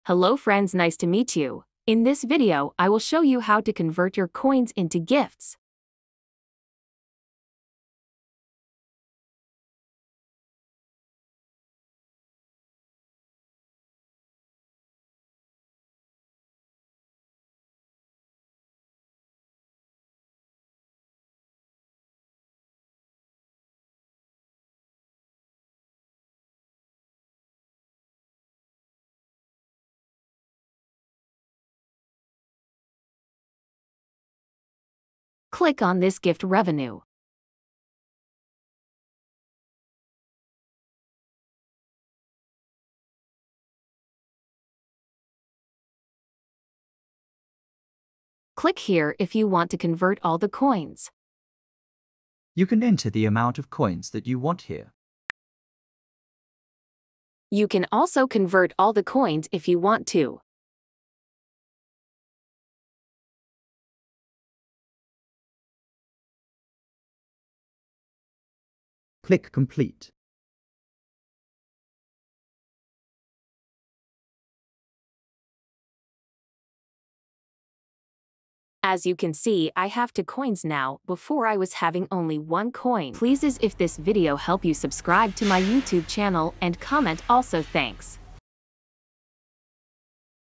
Hello friends, nice to meet you. In this video, I will show you how to convert your coins into gifts. Click on this gift revenue. Click here if you want to convert all the coins. You can enter the amount of coins that you want here. You can also convert all the coins if you want to. Click Complete. As you can see, I have 2 coins now. Before I was having only 1 coin. Please if this video help you subscribe to my YouTube channel and comment also. Thanks.